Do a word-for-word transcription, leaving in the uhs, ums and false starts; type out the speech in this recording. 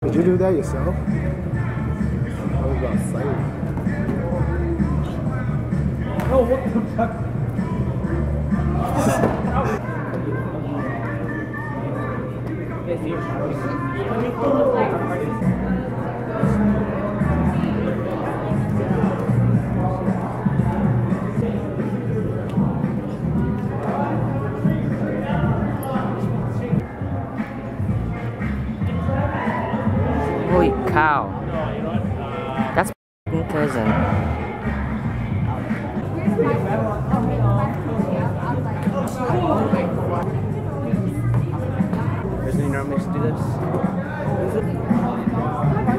Did you do that yourself? I was about to say. Oh, what the fuck? Holy cow. That's my cousin. Doesn't he normally do this?